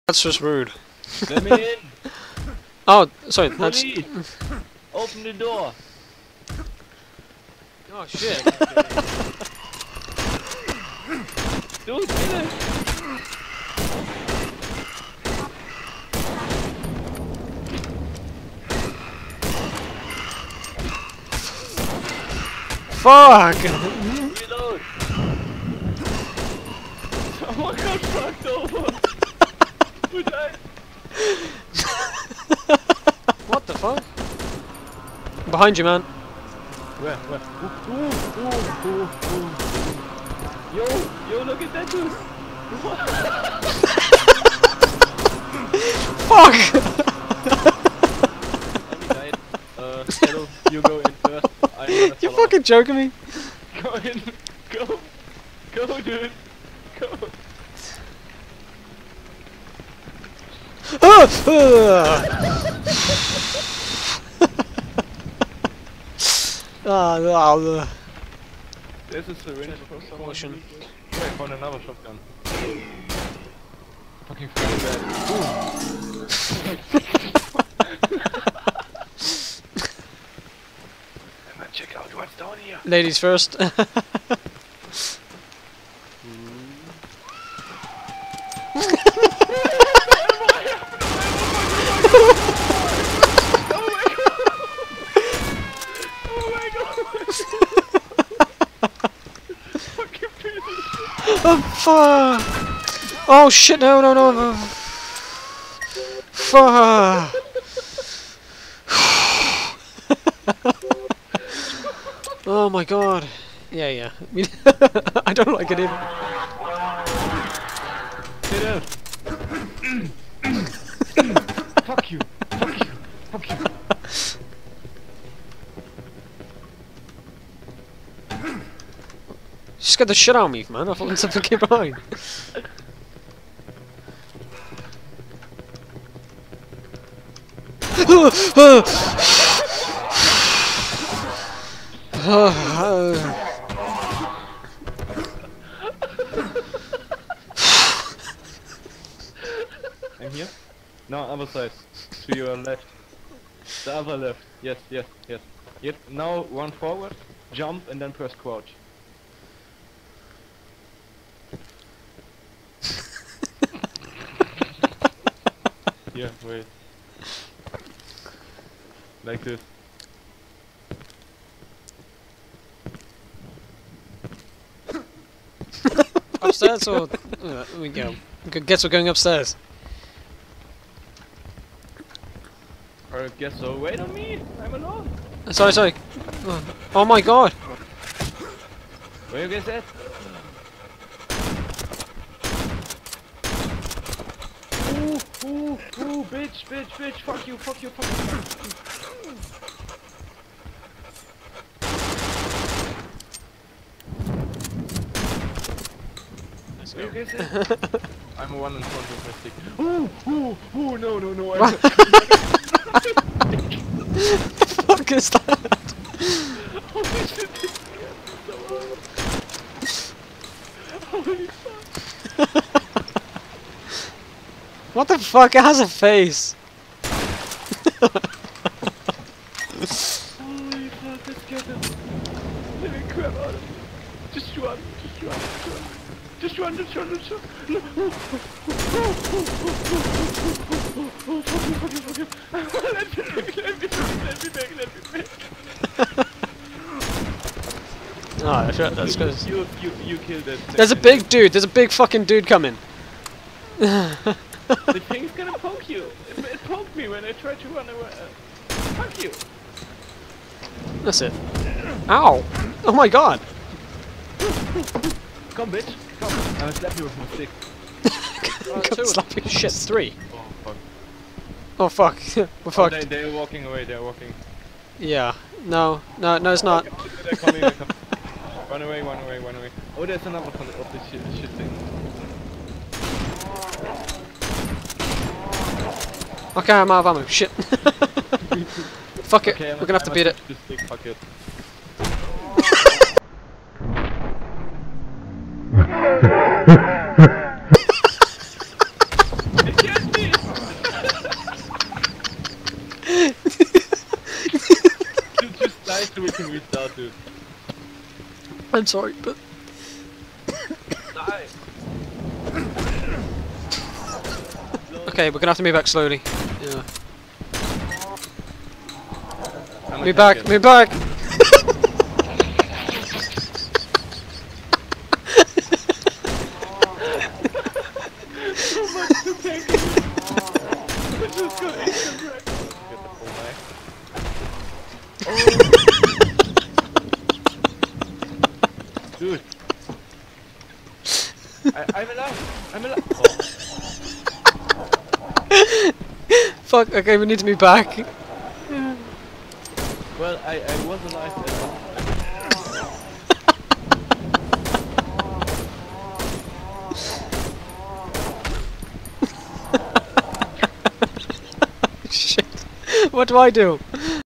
That's just rude. Let me in! Oh, sorry, that's... Police! Open the door! Oh, shit. Dude, kill it! Fuck! Reload! Someone got fucked over! Who died? What the fuck? Behind you, man. Where? Yo, look at that dude! Fuck! He died. Hello, you go in first. You're fucking joking me? Go in! Go! Go, dude! Go! There's a syringe for someone. Caution. I found another shotgun. Fucking friend bad. Come on, check out what's down here. Ladies first. Oh fuck! Oh shit! No! Fuck! Oh my god! Yeah. I don't like it either. Get out! Fuck you! Fuck you! She scared the shit out of me, man. I thought something came behind. I'm here? No, other side. To your left. The other left. Yes. Yep. Now run forward, jump, and then press crouch. Yeah, wait. Like this. Upstairs or we go. Guess we're going upstairs. I guess so. Wait on me! I'm alone! Sorry. Oh my god! Where you guys at? Ooh, bitch, fuck you. Where you guys at? I'm one in front of my stick. Ooh, no, I'm The fuck is that? Holy shit, this is so hard. Holy fuck. What the fuck? It has a face. Holy fuck, let's get him. Let me grab out of him. Just run. No. Fuck you. Let me back. Oh shit, that's good. You killed that. There's a big dude. There's a big fucking dude coming. The thing's gonna poke you. It poked me when I tried to run away. Fuck you. That's it. Ow! Oh my god! Come, bitch. Come. I'll slap you with my stick. Come slap you. Shit, 3. Oh, fuck. Oh fuck. We're fucked. They're walking away. They're walking. Yeah. No, it's not. They're coming. Run away. Oh, there's another one of this shit thing. Okay, I'm out of ammo. Shit. Fuck it. Okay, We're gonna have to beat it. Fuck it. I'm sorry, but Die! okay, we're gonna have to move back slowly. Yeah. I'm Move back, move back! Just go instant wreck. Get the full knife. Dude. I'm alive! I'm alive! Oh. Fuck, okay, we need to move back. Well, I was alive at all. Shit. What do I do?